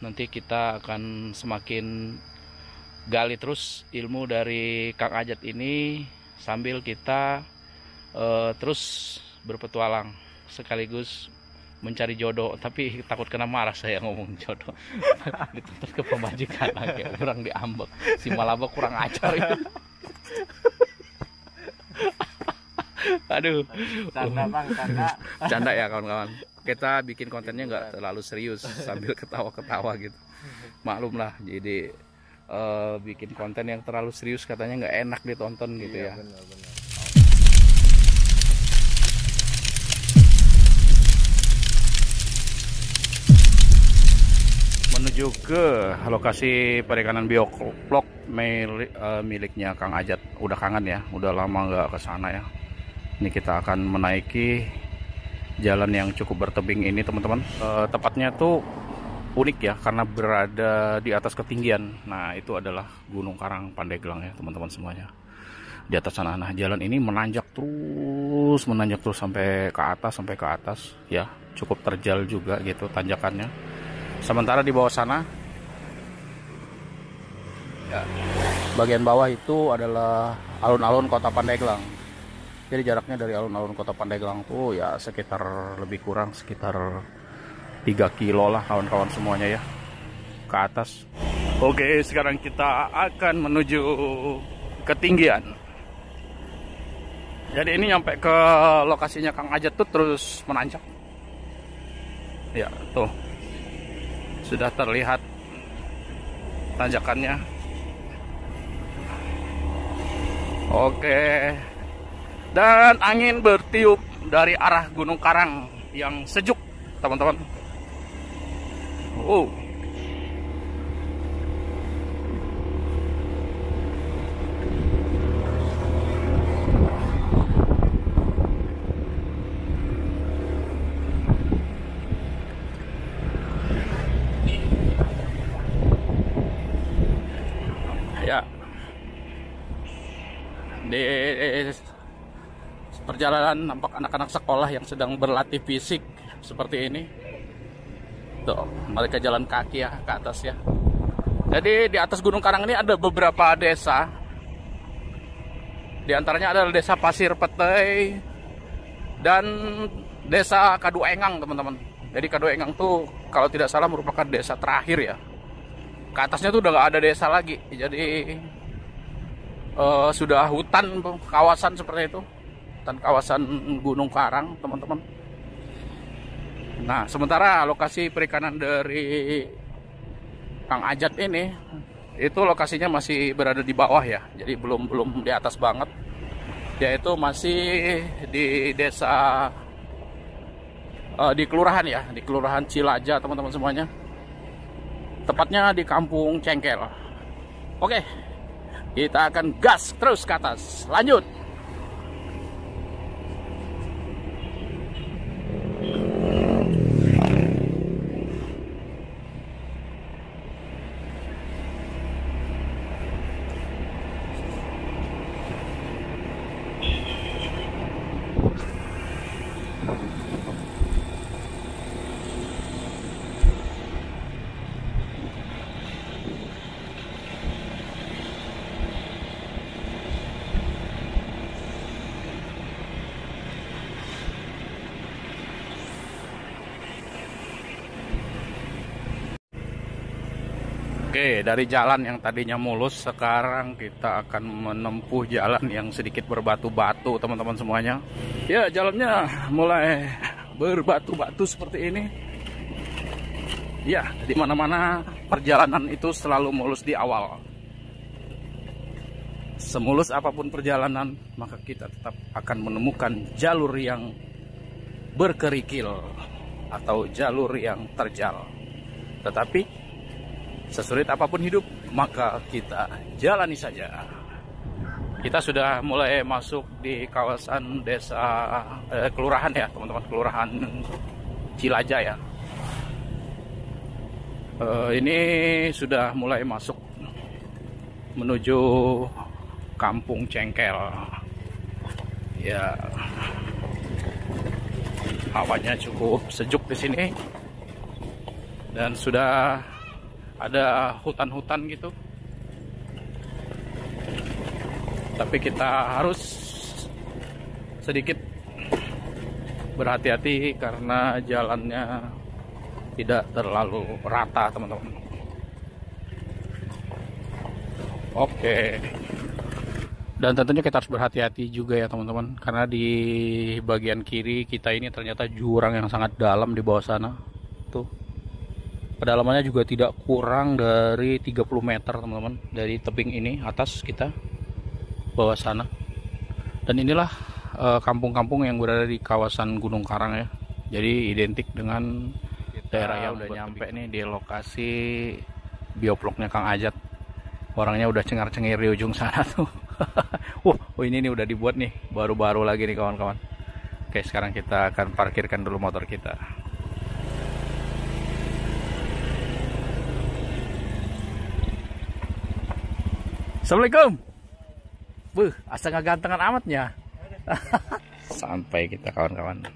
Nanti kita akan semakin gali terus ilmu dari Kang Ajat ini sambil kita terus berpetualang sekaligus mencari jodoh. Tapi takut kena marah saya ngomong jodoh. Dituntut ke pemajikan lagi, kurang diambek. Si Malaba kurang ajar itu. Aduh, Canda bang, canda. canda ya kawan-kawan. Kita bikin kontennya nggak terlalu serius sambil ketawa-ketawa gitu. Maklum lah, jadi bikin konten yang terlalu serius katanya nggak enak ditonton gitu ya. Benar, benar. Menuju ke lokasi perikanan bioblok miliknya Kang Ajat. Udah kangen ya, udah lama nggak ke sana ya. Ini kita akan menaiki jalan yang cukup bertebing ini teman-teman. Tepatnya tuh unik ya karena berada di atas ketinggian. Nah itu adalah Gunung Karang Pandeglang ya teman-teman semuanya. Di atas sana. Nah jalan ini menanjak terus sampai ke atas ya. Cukup terjal juga gitu tanjakannya. Sementara di bawah sana ya, bagian bawah itu adalah alun-alun Kota Pandeglang. Jadi jaraknya dari alun-alun Kota Pandeglang tuh ya sekitar lebih kurang sekitar 3 kilo lah kawan-kawan semuanya ya ke atas. Oke, sekarang kita akan menuju ketinggian. Jadi ini nyampe ke lokasinya Kang Ajat tuh terus menanjak. Ya, tuh. Sudah terlihat tanjakannya. Oke. Dan angin bertiup dari arah Gunung Karang yang sejuk, teman-teman. Ya. Di perjalanan nampak anak-anak sekolah yang sedang berlatih fisik seperti ini. Tuh, mereka jalan kaki ya ke atas ya. Jadi di atas Gunung Karang ini ada beberapa desa. Di antaranya adalah Desa Pasir Petei dan Desa Kaduengang, teman-teman. Jadi Kaduengang tuh kalau tidak salah merupakan desa terakhir ya. Ke atasnya tuh udah gak ada desa lagi. Jadi sudah hutan kawasan seperti itu. Dan kawasan Gunung Karang, teman-teman. Nah, sementara lokasi perikanan dari Kang Ajat ini itu lokasinya masih berada di bawah ya. Jadi belum di atas banget. Yaitu masih di desa di kelurahan ya, di Kelurahan Cilaja, teman-teman semuanya. Tepatnya di Kampung Cengkel. Oke. Kita akan gas terus ke atas. Lanjut. Oke, dari jalan yang tadinya mulus, sekarang kita akan menempuh jalan yang sedikit berbatu-batu, teman-teman semuanya. Ya, jalannya mulai berbatu-batu seperti ini. Ya, di mana-mana perjalanan itu selalu mulus di awal. Semulus apapun perjalanan, maka kita tetap akan menemukan jalur yang berkerikil atau jalur yang terjal. Tetapi sesulit apapun hidup, maka kita jalani saja. Kita sudah mulai masuk di kawasan desa kelurahan ya, teman-teman, Kelurahan Cilaja ya. Ini sudah mulai masuk menuju Kampung Cengkel. Ya, hawanya cukup sejuk di sini dan sudah ada hutan-hutan gitu. Tapi kita harus sedikit berhati-hati karena jalannya tidak terlalu rata, teman-teman. Oke. Dan tentunya kita harus berhati-hati juga ya teman-teman, karena di bagian kiri kita ini ternyata jurang yang sangat dalam di bawah sana. Tuh. Kedalamannya juga tidak kurang dari 30 meter teman-teman, dari tebing ini atas kita bawah sana. Dan inilah kampung-kampung yang berada di kawasan Gunung Karang ya. Jadi identik dengan daerah yang udah nyampe nih di lokasi bioploknya Kang Ajat. Orangnya udah cengar-cengir di ujung sana tuh. Ini nih udah dibuat nih, baru-baru lagi nih kawan-kawan. Oke, sekarang kita akan parkirkan dulu motor kita. Assalamualaikum. Asa ngegantengan amatnya. Sampai kita kawan-kawan.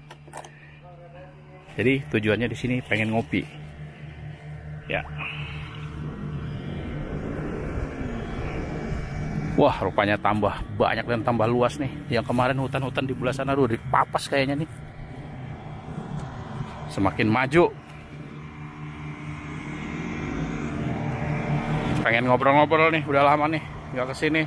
Jadi tujuannya di sini pengen ngopi. Ya. Wah, rupanya tambah banyak dan tambah luas nih. Yang kemarin hutan-hutan di belah sana udah dipapas kayaknya nih. Semakin maju. Pengen ngobrol-ngobrol nih, udah lama nih nggak kesini.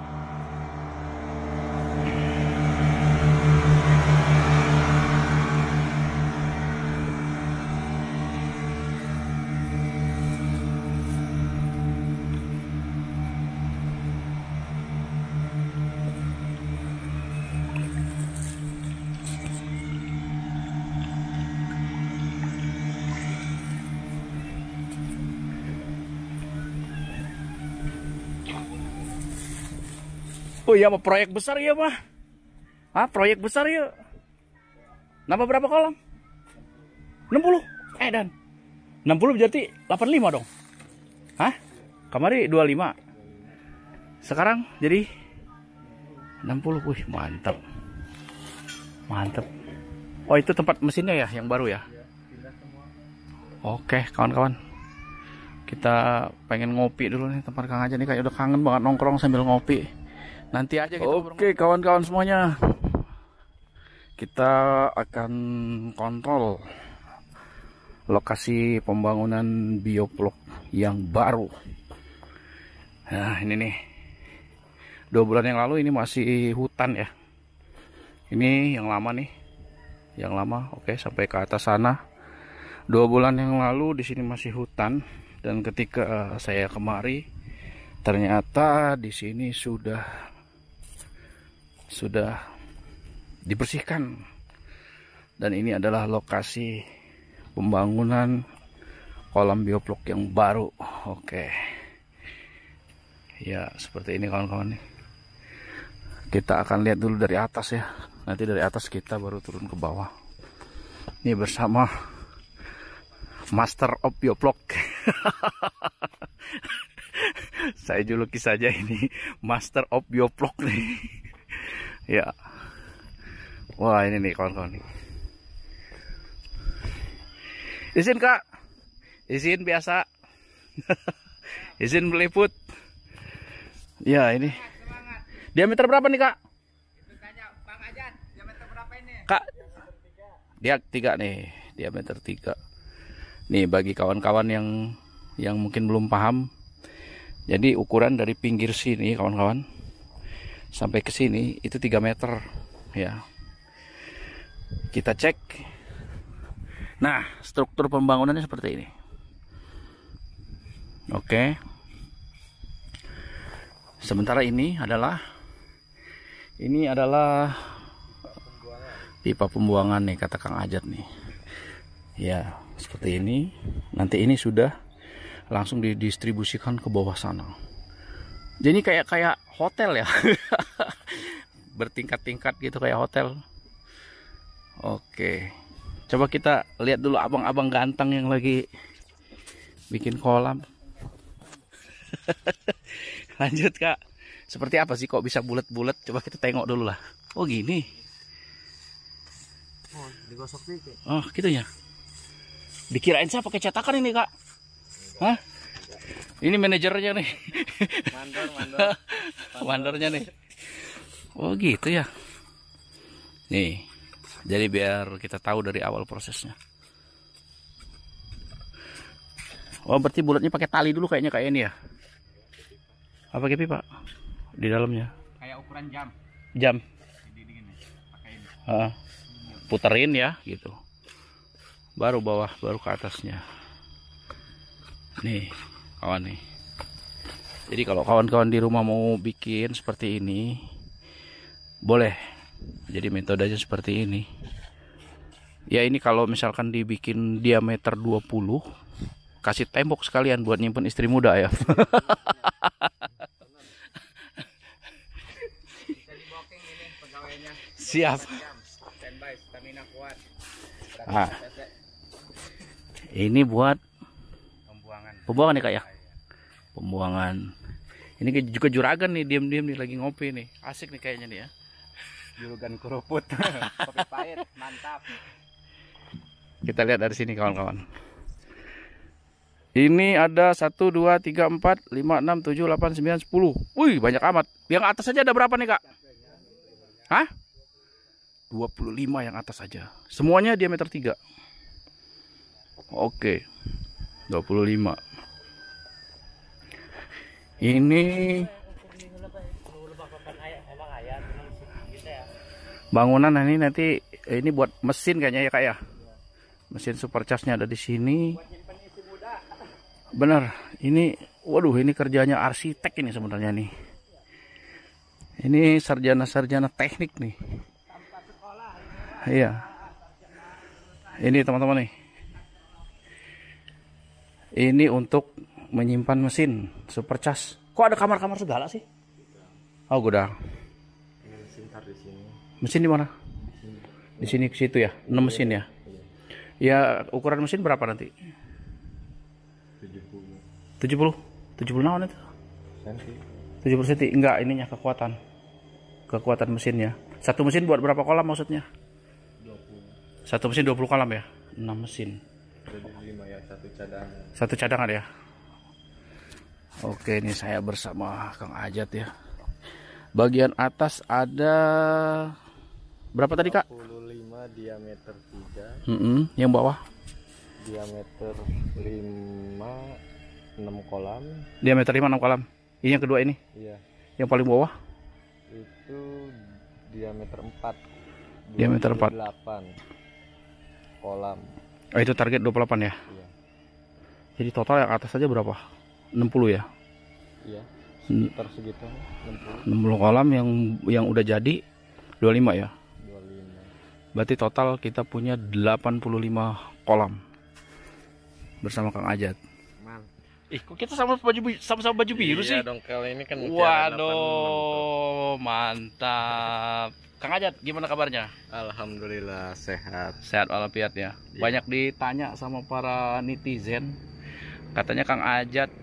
Oh iya, mah proyek besar ya mah. Ah, proyek besar ya. Nambah berapa kolam? 60. Dan 60 berarti 85 dong. Hah? Kemarin 25. Sekarang jadi 60. Wih, mantap. Mantap. Oh, itu tempat mesinnya ya yang baru ya? Oke, kawan-kawan. Kita pengen ngopi dulu nih tempat Kang Ajat nih, kayak udah kangen banget nongkrong sambil ngopi. Nanti aja kita. Oke, kawan-kawan semuanya, kita akan kontrol lokasi pembangunan bioblok yang baru. Nah, ini nih 2 bulan yang lalu ini masih hutan ya. Ini yang lama nih, yang lama. Oke, sampai ke atas sana. 2 bulan yang lalu di sini masih hutan, dan ketika saya kemari ternyata di sini sudah dibersihkan, dan ini adalah lokasi pembangunan kolam bioblok yang baru. Oke ya, seperti ini kawan-kawan nih. Kita akan lihat dulu dari atas ya, nanti dari atas kita baru turun ke bawah. Ini bersama Master of Bioblok. Saya juluki saja ini Master of Bioblok nih. Ya, wah ini nih kawan-kawan nih. Izin kak, izin biasa, izin meliput. Ya ini. Diameter berapa nih kak? Itu tanya Bang Ajat, diameter berapa ini? Kak, dia 3 nih, diameter 3. Nih bagi kawan-kawan yang mungkin belum paham. Jadi ukuran dari pinggir sini kawan-kawan sampai ke sini itu 3 meter ya. Kita cek. Nah, struktur pembangunannya seperti ini. Oke. Sementara ini adalah pipa pembuangan nih, kata Kang Ajat nih. Ya, seperti ini. Nanti ini sudah langsung didistribusikan ke bawah sana. Jadi kayak hotel ya. Bertingkat-tingkat gitu kayak hotel. Oke. Coba kita lihat dulu abang-abang ganteng yang lagi bikin kolam. Lanjut kak. Seperti apa sih kok bisa bulat-bulat? Coba kita tengok dulu lah. Oh gini. Oh, digosok dikit. Oh gitu ya. Dikirain saya pakai cetakan ini kak. Hah? Ini manajernya nih. Mandor. Mandornya nih. Oh gitu ya. Nih. Jadi biar kita tahu dari awal prosesnya. Oh berarti bulatnya pakai tali dulu kayaknya kayak ini ya. Apa pakai pipa di dalamnya? Kayak ukuran jam. Jam. Jadi gini, pakai ini. Puterin ya gitu. Baru bawah, baru ke atasnya. Nih, kawan nih. Jadi kalau kawan-kawan di rumah mau bikin seperti ini, boleh. Jadi metodenya seperti ini. Ya ini kalau misalkan dibikin diameter 20, kasih tembok sekalian buat nyimpen istri muda ya. Siap. Standby, stamina kuat. Ah. Ini buat pembuangan ya kak ya. Pembuangan. Ini juga juragan nih, diam-diam nih lagi ngopi nih. Asik nih kayaknya nih ya. Juragan keruput. Kopi pahit, mantap. Kita lihat dari sini kawan-kawan. Ini ada 1, 2, 3, 4, 5, 6, 7, 8, 9, 10. Wih banyak amat. Yang atas aja ada berapa nih kak? Hah? 25 yang atas aja. Semuanya diameter 3. Oke. 25. Ini bangunan ini nanti ini buat mesin kayaknya ya kak ya. Mesin supercharge-nya ada di sini. Bener. Ini waduh ini kerjanya arsitek ini sebenarnya nih. Ini sarjana-sarjana teknik nih. Iya. Ini teman-teman nih. Ini untuk menyimpan mesin supercharge. Kok ada kamar-kamar segala sih? Oh, gudang. Mesin di mana? Di sini ke situ ya. 6 mesin ya. Ya, ukuran mesin berapa nanti? 70. 70 naon itu? 70 cm. Enggak, ininya kekuatan. Kekuatan mesinnya. Satu mesin buat berapa kolam maksudnya? 20. Satu mesin 20 kolam ya? 6 mesin. Jadi 5 ya, satu cadangan. Satu cadangan ya. Oke, ini saya bersama Kang Ajat ya. Bagian atas ada berapa tadi kak? 25 diameter 3. Yang bawah? Diameter 5 6 kolam. Diameter 5 6 kolam. Ini yang kedua ini? Iya. Yang paling bawah? Itu diameter 4. Diameter 4. 8 kolam. Oh, itu target 28 ya? Iya. Jadi total yang atas aja berapa? 60 ya? Iya. Sekitar segitu 60 kolam yang udah jadi 25 ya? 25. Berarti total kita punya 85 kolam bersama Kang Ajat. Kok kita sama baju biru sih? Iya dong, kali ini kan waduh, mantap. Kang Ajat, gimana kabarnya? Alhamdulillah sehat. Sehat walafiat ya. Banyak ditanya sama para netizen. Katanya Kang Ajat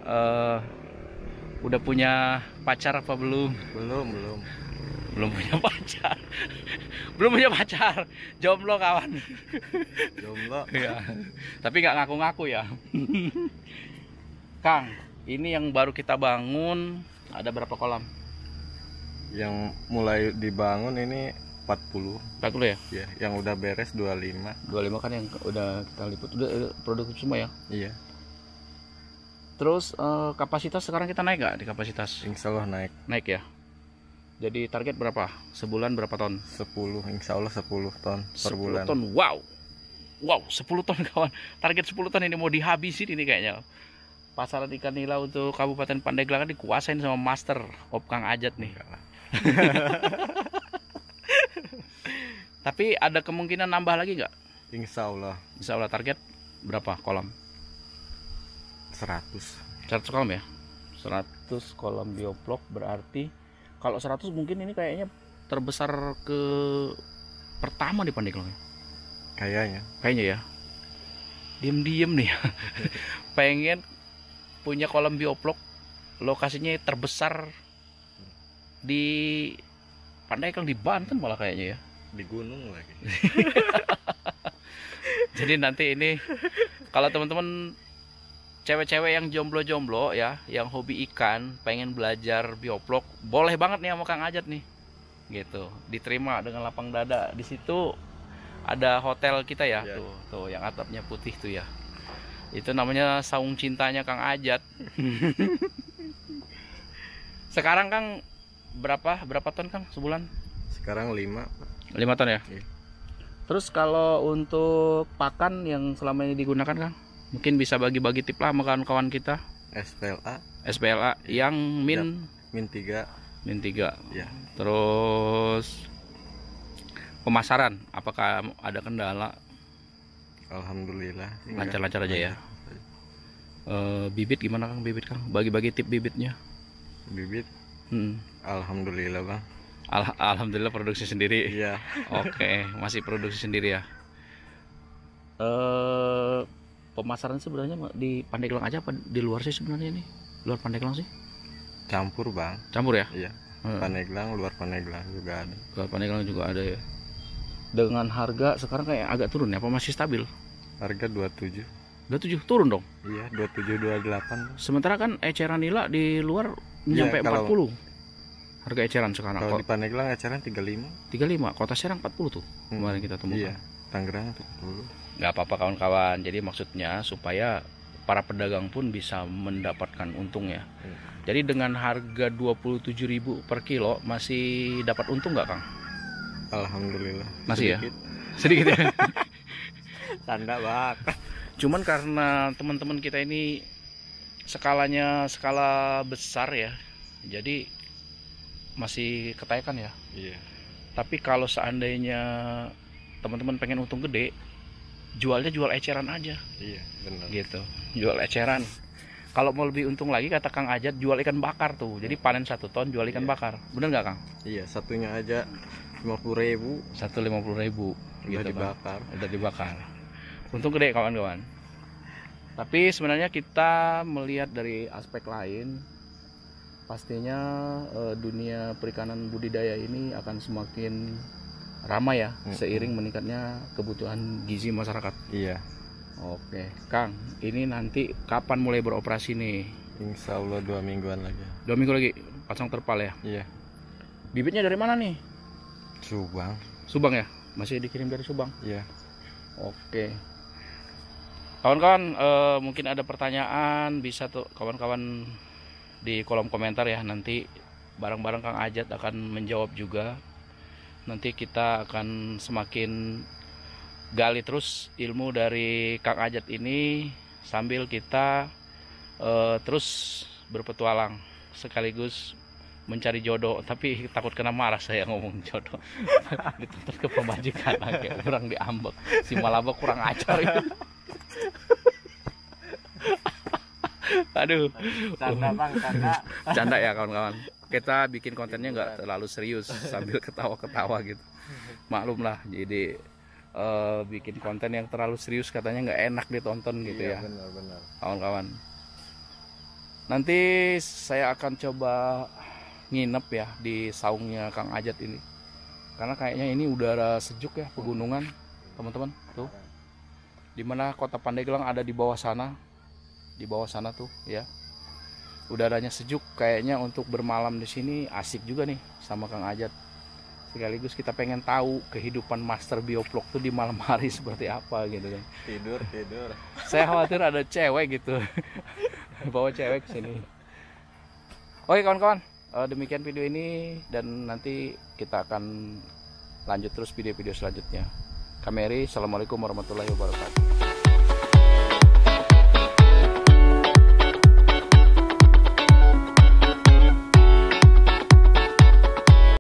udah punya pacar apa belum? Belum punya pacar. Belum punya pacar. Jomblo kawan. Jomblo. Ya. Tapi nggak ngaku-ngaku ya. Kang, ini yang baru kita bangun ada berapa kolam? Yang mulai dibangun ini 40. 40 ya? Ya, yang udah beres 25. 25 kan yang udah kita liput. Udah produktif semua ya? Iya. Terus kapasitas sekarang kita naik nggak di kapasitas? Insya Allah naik. Naik ya? Jadi target berapa? Sebulan berapa ton? 10, insya Allah 10 ton per bulan. 10 ton, wow. Wow, 10 ton kawan. Target 10 ton ini mau dihabisin ini kayaknya. Pasaran ikan nila untuk Kabupaten Pandeglang dikuasain sama Master of Kang Ajat nih. Tapi ada kemungkinan nambah lagi nggak? Insya Allah. Insya Allah target berapa kolam? 100 kolam ya? 100 kolam bioblok berarti kalau 100 mungkin ini kayaknya terbesar ke pertama di Pandeglang ya? Kayaknya ya. Diem nih ya. Pengen punya kolam bioblok lokasinya terbesar di Pandeglang, di Banten malah kayaknya ya. Di gunung lagi. Jadi nanti ini kalau teman-teman cewek-cewek yang jomblo-jomblo ya, yang hobi ikan, pengen belajar bioplok, boleh banget nih sama Kang Ajat nih. Gitu. Diterima dengan lapang dada. Di situ ada hotel kita ya, Ya. tuh yang atapnya putih tuh ya. Itu namanya saung cintanya Kang Ajat. Sekarang Kang berapa ton Kang sebulan? Sekarang 5. 5 ton ya? Iya. Terus kalau untuk pakan yang selama ini digunakan Kang, mungkin bisa bagi-bagi tip lah sama kawan-kawan kita. SPLA yang min min 3. min 3. Ya. Terus pemasaran, apakah ada kendala? Alhamdulillah. Lancar-lancar aja ya. Bibit gimana Kang? Bibit Kang, bagi-bagi tip bibitnya. Bibit. Alhamdulillah Bang. Alhamdulillah produksi sendiri. Iya. Oke, masih produksi sendiri ya. Pemasaran sebenarnya di Pandeglang aja apa di luar sih sebenarnya nih? Luar Pandeglang sih? Campur Bang. Campur ya? Iya. Pandeglang, luar Pandeglang juga ada. Luar Pandeglang juga ada ya. Dengan harga sekarang kayak agak turun ya, apa masih stabil? Harga 27. 27 turun dong. Iya, 27 28. Sementara kan eceran nila di luar nyampe 40. Harga eceran sekarang. Kalau di Pandeglang eceran 35. 35, Kota Serang 40 tuh. Kemarin kita temukan. Iya, Tangerang 40. Nggak apa-apa kawan-kawan. Jadi maksudnya supaya para pedagang pun bisa mendapatkan untung ya. Jadi dengan harga 27.000 per kilo masih dapat untung nggak Kang? Alhamdulillah. Masih sedikit. Ya? Sedikit ya. Tanda Bang. Cuman karena teman-teman kita ini skala besar ya. Jadi masih ketayakan ya. Iya. Tapi kalau seandainya teman-teman pengen untung gede, jualnya jual eceran aja. Iya, benar. Gitu. Jual eceran. Kalau mau lebih untung lagi kata Kang Ajat jual ikan bakar tuh. Jadi panen 1 ton jual ikan bakar. Bener nggak Kang? Iya, satunya aja 50.000. 150.000 Udah gitu, dibakar. Bang. Udah dibakar. Untung gede kawan-kawan. Tapi sebenarnya kita melihat dari aspek lain. Pastinya dunia perikanan budidaya ini akan semakin ramai ya, seiring meningkatnya kebutuhan gizi masyarakat. Iya. Oke, Kang, ini nanti kapan mulai beroperasi nih? Insya Allah 2 mingguan lagi. 2 minggu lagi pasang terpal ya? Iya. Bibitnya dari mana nih? Subang. Subang ya? Masih dikirim dari Subang? Iya. Oke. Kawan-kawan, mungkin ada pertanyaan, bisa tuh kawan-kawan di kolom komentar ya, nanti bareng-bareng Kang Ajat akan menjawab juga. Nanti kita akan semakin gali terus ilmu dari Kang Ajat ini sambil kita terus berpetualang sekaligus mencari jodoh. Tapi takut kena marah saya ngomong jodoh. Dituntut ke pemajikan lagi, kurang diambek. Si Malaba kurang ajar ya. Aduh, Canda Bang, canda. Canda ya kawan-kawan. Kita bikin kontennya nggak terlalu serius sambil ketawa-ketawa gitu. Maklum lah, jadi bikin konten yang terlalu serius katanya nggak enak ditonton gitu ya. Benar-benar. Kawan-kawan. Nanti saya akan coba nginep ya di saungnya Kang Ajat ini. Karena kayaknya ini udara sejuk ya, pegunungan, teman-teman. Tuh. Dimana kota Pandeglang ada di bawah sana. Di bawah sana tuh ya, udaranya sejuk, kayaknya untuk bermalam di sini asik juga nih sama Kang Ajat. Sekaligus kita pengen tahu kehidupan master bioplok tuh di malam hari seperti apa gitu kan. Tidur. Saya khawatir ada cewek gitu, bawa cewek ke sini. Oke kawan-kawan, demikian video ini dan nanti kita akan lanjut terus video-video selanjutnya. Kameri, assalamualaikum warahmatullahi wabarakatuh.